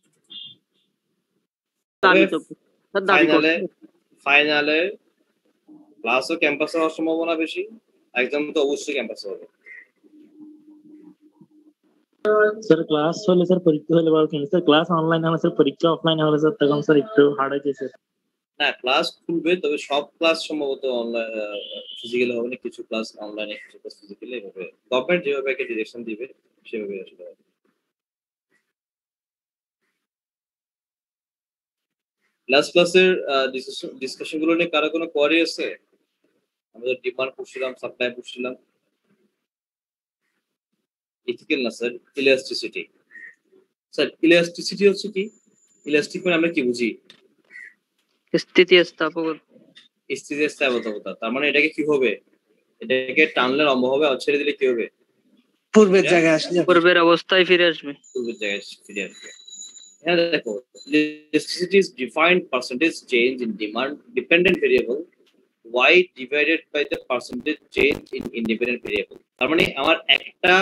তবে দাবি তো স্যার দাবি ফাইনালে করছে ফাইনালে ক্লাসও ক্যাম্পাসে হওয়ার সম্ভাবনা বেশি, একদম তো অবশ্যই ক্যাম্পাসে হবে। স্যার ক্লাস হলে স্যার পরীক্ষা হলে ভালো কিন্তু স্যার ক্লাস অনলাইন হলে স্যার পরীক্ষা অফলাইন হলে স্যার তখন স্যার একটু হার্ড হয়ে যায় স্যার। হ্যাঁ, ক্লাস খুলবে, তবে সব ক্লাস সম্ভবত অনলাইন ফিজিক্যালি হবে না, কিছু ক্লাস অনলাইনে, কিছু ক্লাস ফিজিক্যালি হবে। গভর্নমেন্ট যেভাবে একটা ডিরেকশন দিবে সেভাবে আসলে হবে। লাস্ট ক্লাসের ডিসকাশন গুলো নিয়ে কারো কোনো কোয়ারি আছে? আমাদের ডিমান্ড পড়ছিলাম, সাপ্লাই পড়ছিলাম, ইথিক্যাল না স্যার, ইলাস্টিসিটি। স্যার ইলাস্টিসিটি হচ্ছে কি? ইলাস্টিক মানে আমরা কি বুঝি? স্থিতিস্থাপক স্থিতিস্থাপকতা। তার মানে এটাকে কি হবে? এটাকে টানলে লম্বা হবে, আর ছেড়ে দিলে কি হবে? পূর্বের জায়গায় আসলে পূর্বের অবস্থায় ফিরে আসবে। পূর্বের জায়গায় ফিরে আসবে। হ্যাঁ দেখো, elasticity is defined percentage change in demand dependent variable y divided by the percentage change in independent variable. তার মানে আমার একটা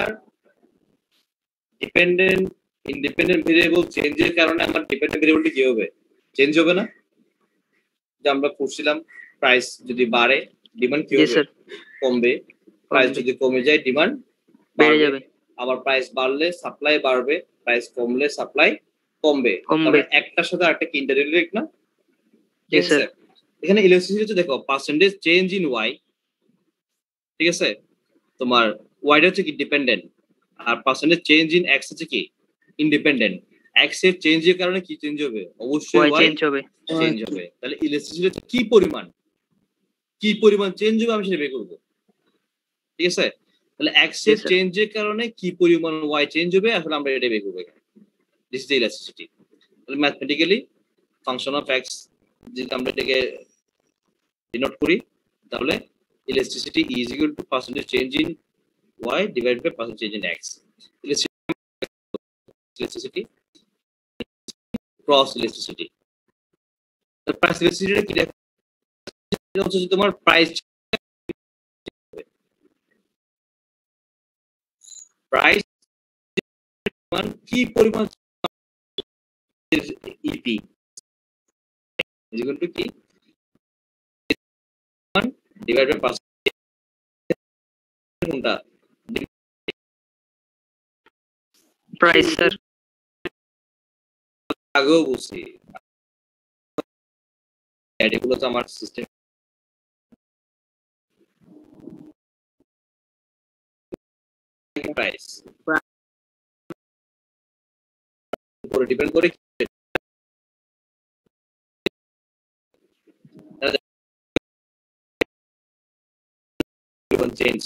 ইন্ডিপেন্ডেন্ট ভেরিয়েবল চেঞ্জের কারণে আমার ডিপেন্ডেন্ট ভেরিয়েবলটি কি হবে? চেঞ্জ হবে না? যে আমরা পড়ছিলাম, প্রাইস যদি বাড়ে ডিমান্ড কি জি হবে? স্যার কমবে। প্রাইস কমবে। যদি কমে যায় ডিমান্ড বেড়ে বাড়বে। যাবে। আবার প্রাইস বাড়লে সাপ্লাই বাড়বে, প্রাইস কমলে সাপ্লাই কমবে। কমবে। তবে একটার সাথে আরেকটা কি ইন্টাররিলেটেড না? জি ঠিক আছে? স্যার এখানে ইলাস্টিসিটি দেখো পার্সেন্টেজ চেঞ্জ ইন ওয়াই, ঠিক আছে? তোমার ওয়াইটা হচ্ছে কি ডিপেন্ডেন্ট, আর পার্সেন্টেজ চেঞ্জ ইন এক্স হচ্ছে কি ইন্ডিপেন্ডেন্ট। এক্স এর চেঞ্জের কারণে কি চেঞ্জ হবে? অবশ্যই ওয়াই ওয়াই চেঞ্জ হবে। চেঞ্জ হবে। তাহলে ইলাস্টিসিটি হচ্ছে কি পরিমাণ চেঞ্জ হবে আমি সেটা বের করবো, ঠিক আছে? তাহলে এক্স এর Yes, sir. চেঞ্জের কারণে কি পরিমাণ ওয়াই চেঞ্জ হবে, আসলে আমরা এটা বের করবো। This is elasticity. তাহলে ম্যাথমেটিক্যালি ফাংশন অফ এক্স যদি আমরা এটাকে ডিনোট করি, তাহলে elasticity is equal to percentage change in y divided by percentage change in x. Elasticity cross elasticity. The price elasticity কি দেখো, এটা হচ্ছে যে তোমার প্রাইস মান কি পরিমাণ ইপি is equal to কি divided by percentage কোনটা প্রাইস স্যার আগেও বলছি, এগুলো তো আমার সিস্টেম প্রাইস উপরে ডিপেন্ড করে চেঞ্জ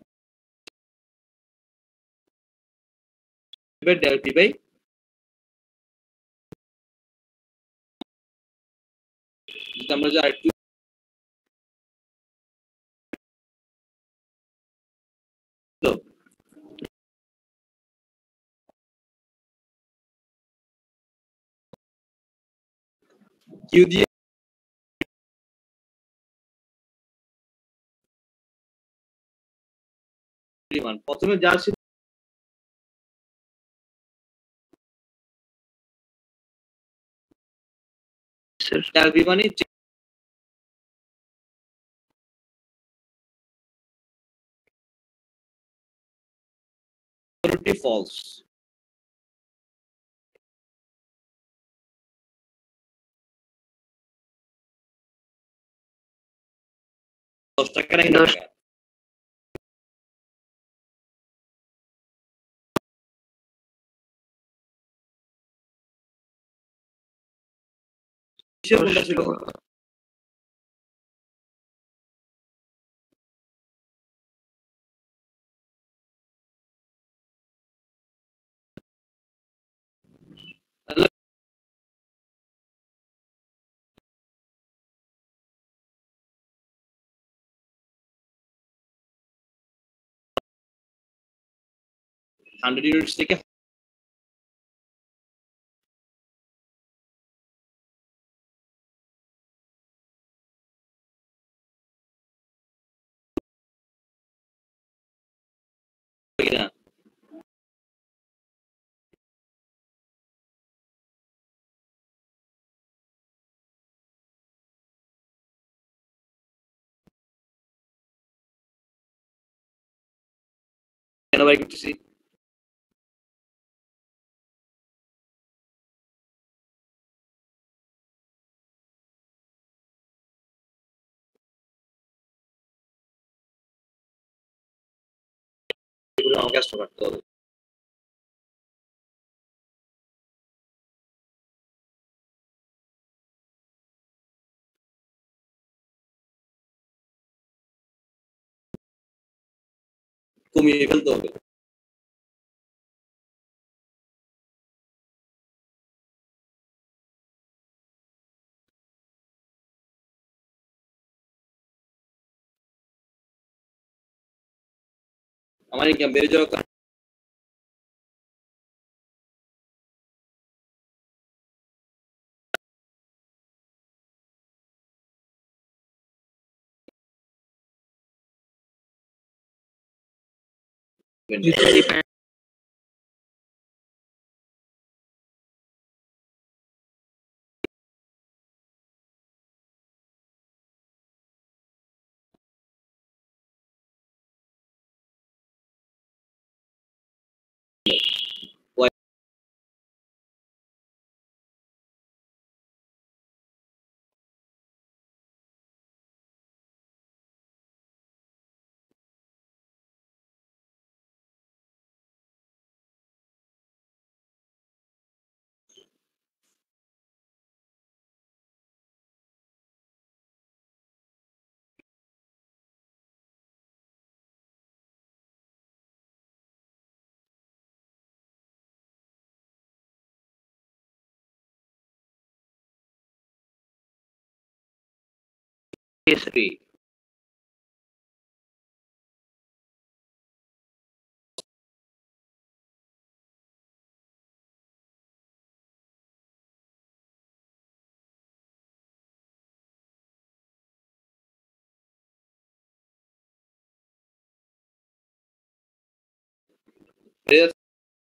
del p by আমরা যে আরেকটু কিউ দিয়ে পরিমাণ প্রথমে যা ছিল স্যার তার বিমানে ফলস। 10 টাকা নাকি 9 টাকা? কোনটা ছিল? হান্ড্রেড ইউনিটস থেকে কিনা কেন বাই করতেছি? এগুলো আমাকে কাজটা করতে হবে। কমিয়ে ফেলতে হবে। আমার ইনকাম বেড়ে যাওয়ার কারণে depend yes sir. free। বেড়ে যাচ্ছে।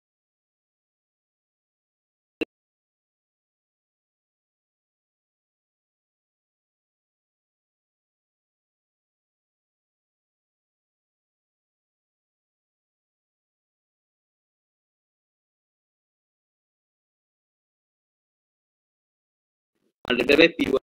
multiplied by P1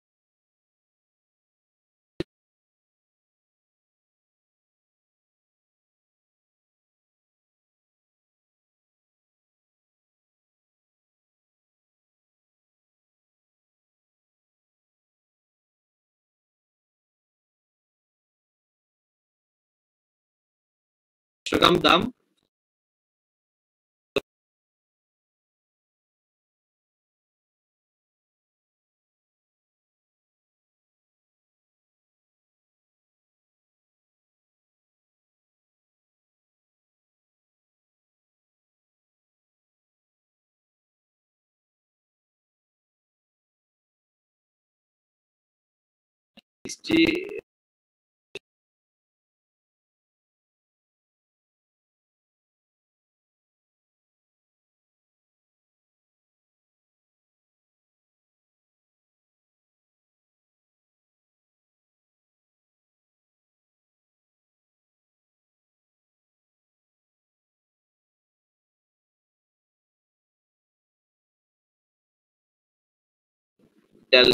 গ্রাম দাম হিস্ট্রি ডেল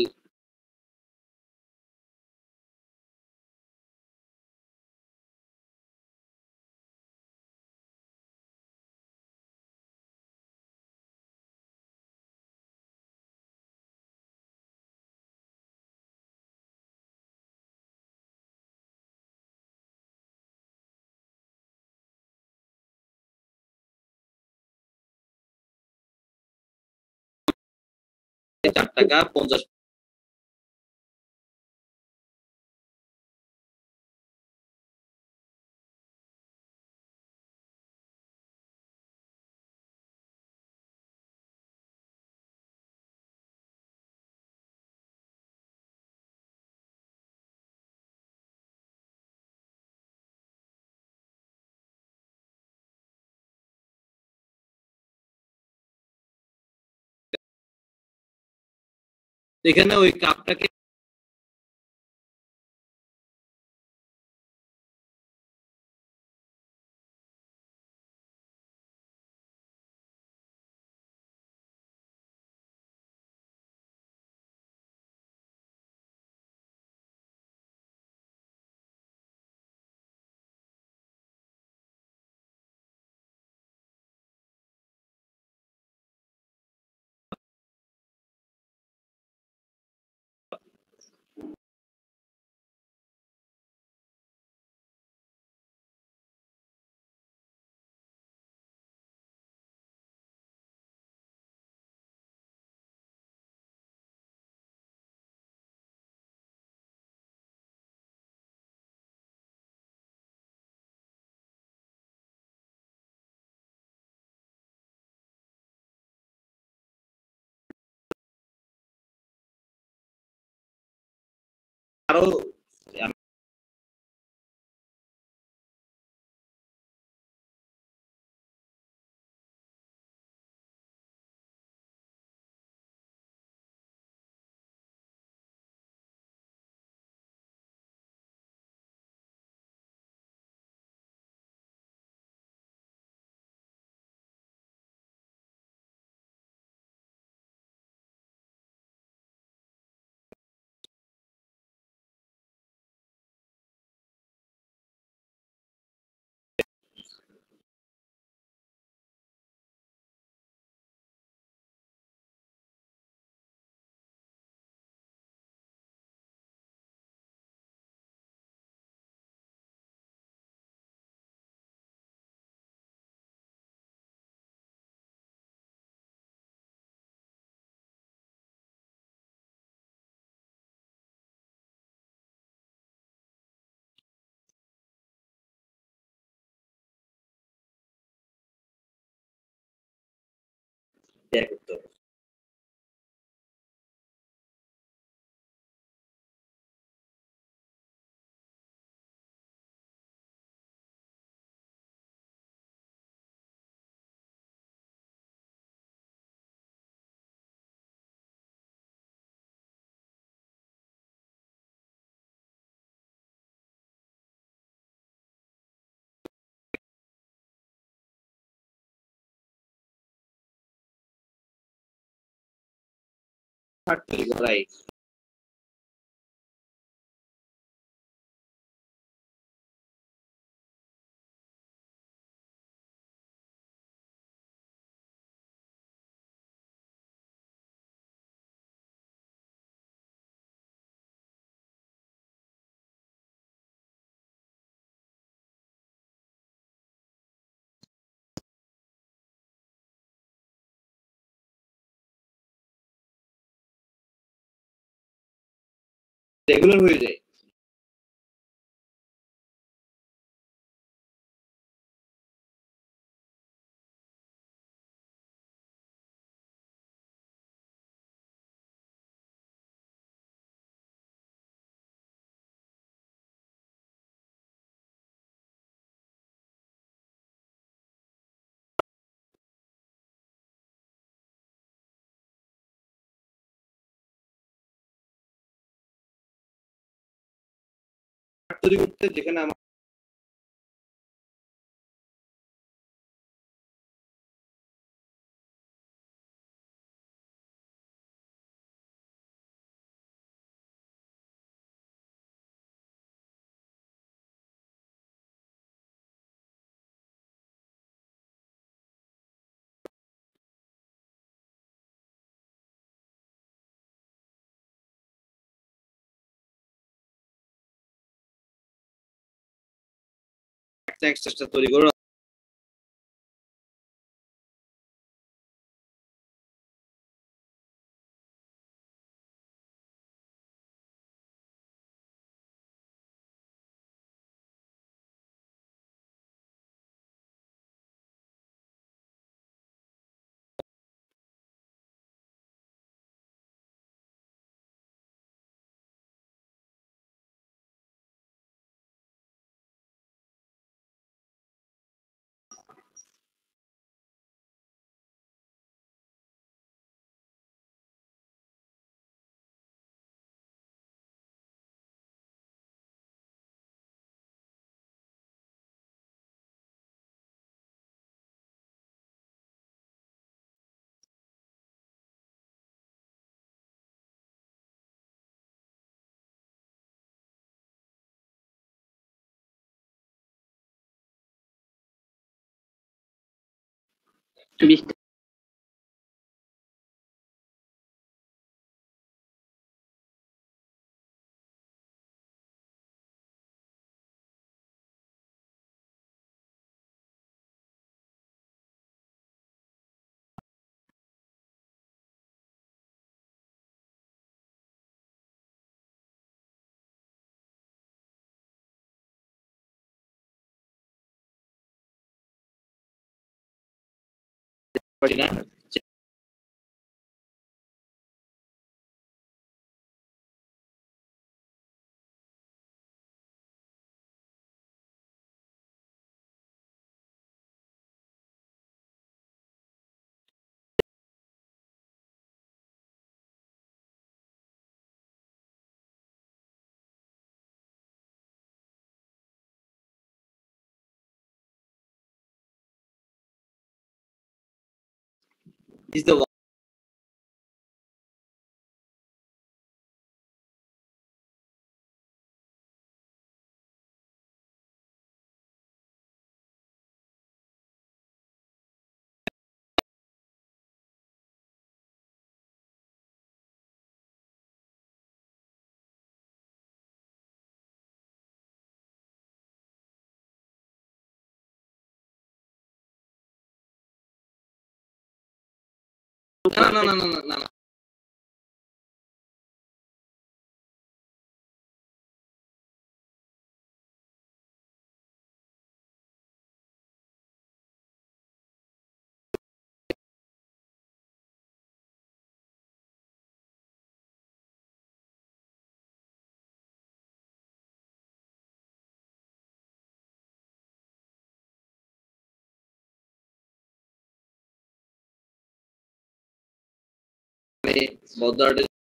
৳4.50এখানে ওই কাপটাকে আরো ত্যাগ করতে হবে। তৈরি করাই রেগুলার হয়ে যায়। তৈরি করতে যেখানে আমার একটা তৈরি করে বিশ পারি না। is the no. বৌদ্ধ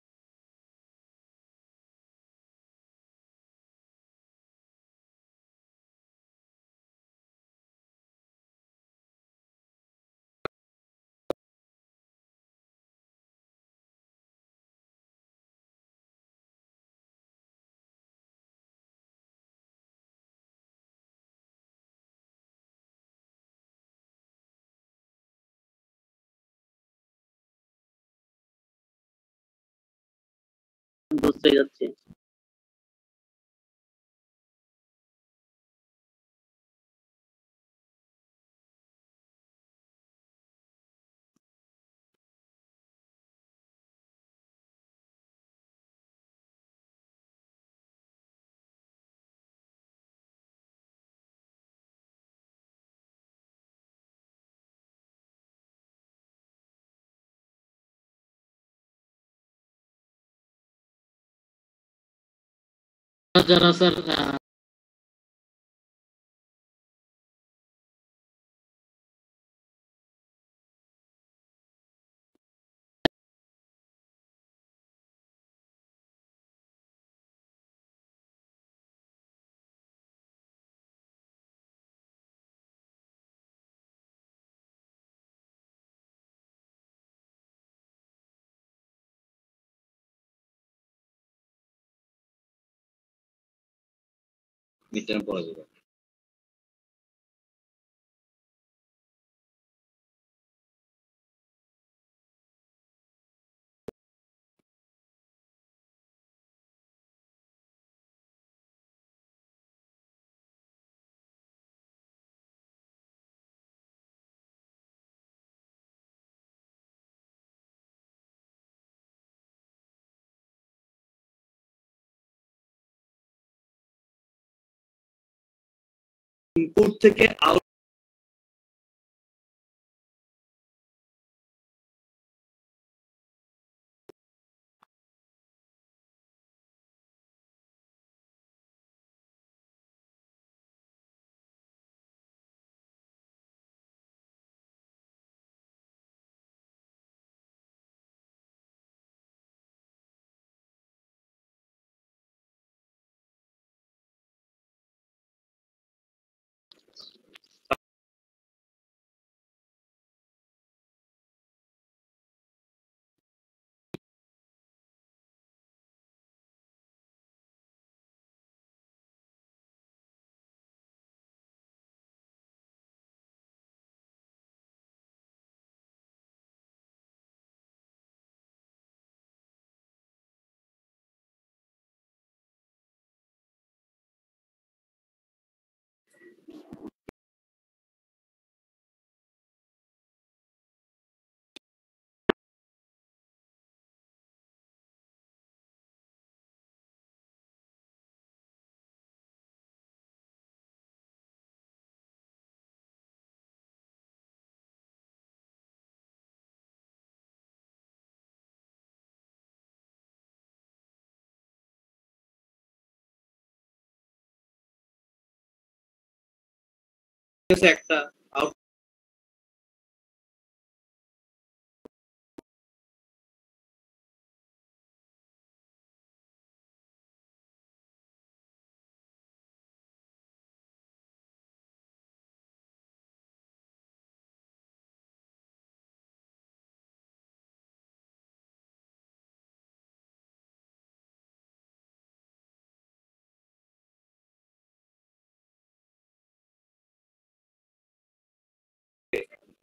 বুঝতে যাচ্ছি। যারা স্যার মিড টার্ম পড়া যাবে ইনপুট থেকে আউট একটা আউট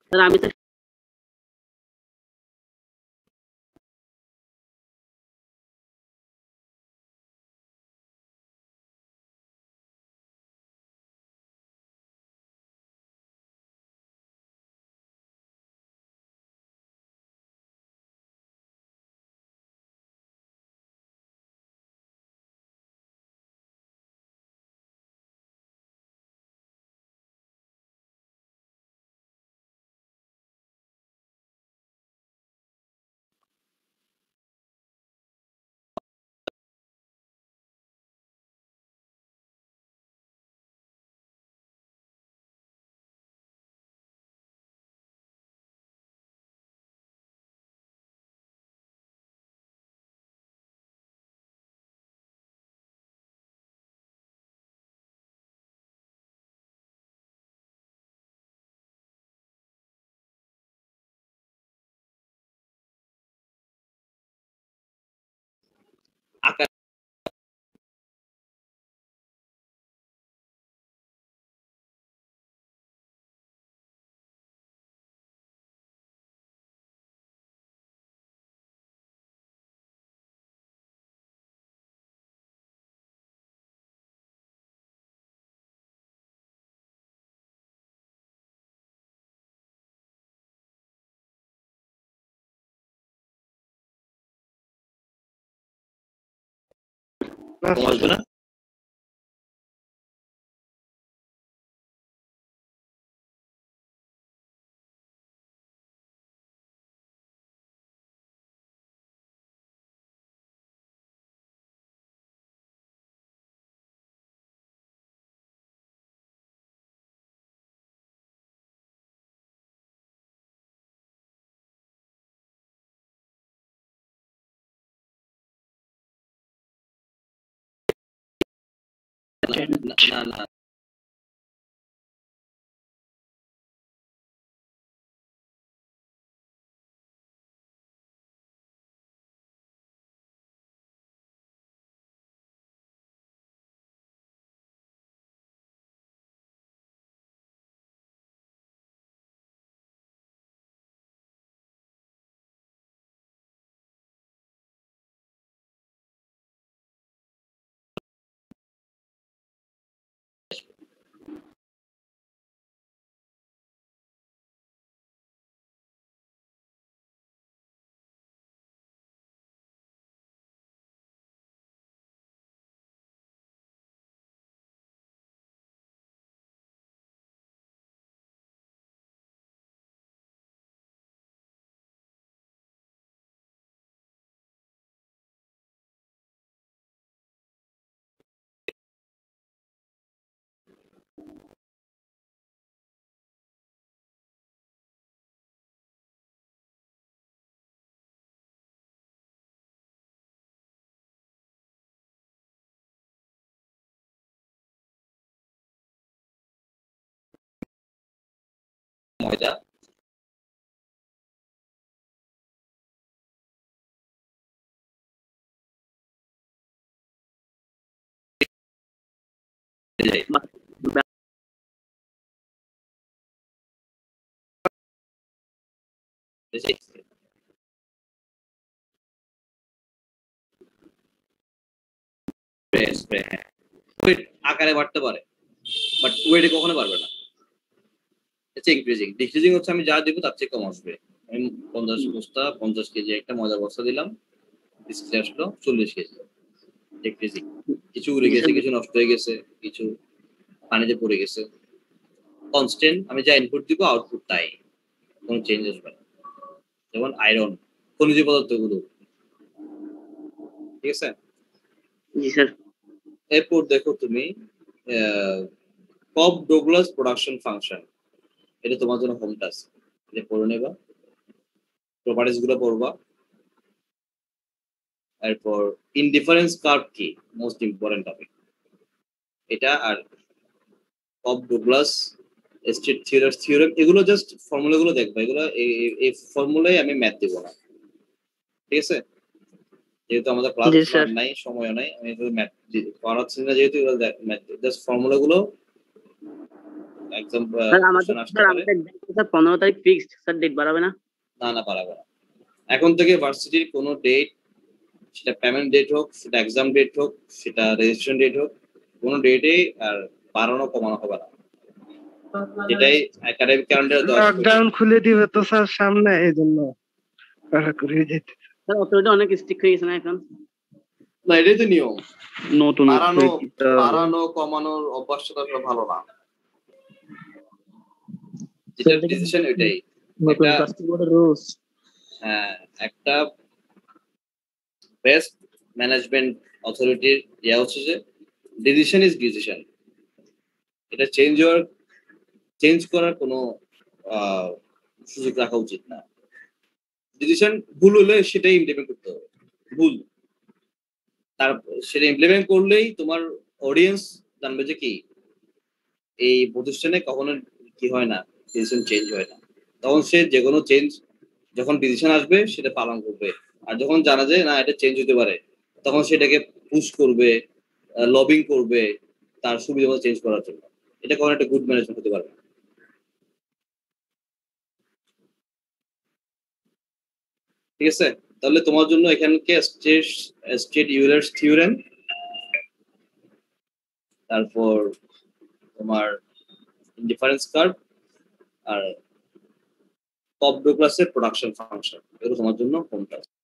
স্যার আমি স্যার আকার কম আসবে না? না না ময়দা যায়। ওয়েট আকারে বাড়তে পারে, বাট ওয়েটে কখনো পারবে না। হচ্ছে ইনক্রিজিং। ডিক্রিজিং হচ্ছে আমি যা দিব তার চেয়ে কম আসবে। আমি 50 কেজি একটা ময়দা বস্তা দিলাম, ডিসপ্লে আসলো 40 কেজি। ডিক্রিজিং। কিছু উড়ে গেছে, কিছু নষ্ট হয়ে গেছে, কিছু পানিতে পড়ে গেছে। কনস্ট্যান্ট আমি যা ইনপুট দিব আউটপুট তাই, কোনো চেঞ্জ আসবে না। যেমন আয়রন, খনিজ পদার্থগুলো, ঠিক আছে? জি স্যার। এরপর দেখো তুমি কব ডগলাস প্রোডাকশন ফাংশন, এটা তোমার জন্য হোম টাস্ক। এটা পড়ে নেবা, প্রপার্টিজ গুলো পড়বা। এরপর ইনডিফারেন্স কার্ভ কি, মোস্ট ইম্পর্টেন্ট টপিক এটা। আর কব ডগলাস স্টেট থিওরেম, এগুলো জাস্ট ফর্মুলা গুলো দেখবা। এগুলো এই ফর্মুলায় আমি ম্যাথ দিব না, ঠিক আছে? যেহেতু আমাদের ক্লাস জি স্যার। নাই, সময় নাই, আমি এগুলো ম্যাথ করাচ্ছি না, যেহেতু এগুলো ম্যাথ জাস্ট ফর্মুলা গুলো এক্সাম স্যার আমাদের আসতে স্যার পারে। আমাদের স্যার 15 তারিখ ফিক্সড, স্যার ডেট বাড়াবে না? না পারাবে না। এখন থেকে ভার্সিটির কোনো ডেট, সেটা পেমেন্ট ডেট হোক, সেটা এক্সাম ডেট হোক, সেটা রেজিস্ট্রেশন ডেট হোক, কোনো ডেটে আর বাড়ানো কমানো হবে না, যেটাই একাডেমিক ক্যালেন্ডারে দেওয়া আছে। লকডাউন খুলে দিবে তো স্যার সামনে, এই জন্য করে যেতে। স্যার অথরিটি অনেক স্ট্রিক্ট হয়ে গেছে না এখন? না, এটাই তো নিয়ম। নতুন বাড়ানো কমানোর অভ্যাসটা আসলে ভালো না, যেটা ডিসিশন এটাই। নতুন কাস্টম বোর্ডের রুলস। হ্যাঁ, একটা বেস্ট ম্যানেজমেন্ট অথরিটির ইয়া হচ্ছে যে ডিসিশন ইজ ডিসিশন, এটা চেঞ্জ করার কোনো সুযোগ রাখা উচিত না। ডিসিশন ভুল হলে সেটাই ইমপ্লিমেন্ট করতে হবে, ভুল তার সেটা ইমপ্লিমেন্ট করলেই তোমার অডিয়েন্স জানবে যে কি এই প্রতিষ্ঠানে কখনো কি হয় না, ডিসিশন চেঞ্জ হয় না। তখন সে যে কোনো চেঞ্জ, যখন ডিসিশন আসবে সেটা পালন করবে। আর যখন জানা যায় না এটা চেঞ্জ হতে পারে, তখন সেটাকে পুশ করবে, লবিং করবে তার সুবিধা মতো চেঞ্জ করার জন্য। এটা কখনো একটা গুড ম্যানেজমেন্ট হতে পারবে। ঠিক আছে, তাহলে তোমার জন্য এখানকে স্টেট ইউলার থিওরেম, তারপর তোমার ইনডিফারেন্স কার্ভ আর পপ ডোগ্লাসের প্রোডাকশন ফাংশন, এগুলো তোমার জন্য হোম টাস্ক।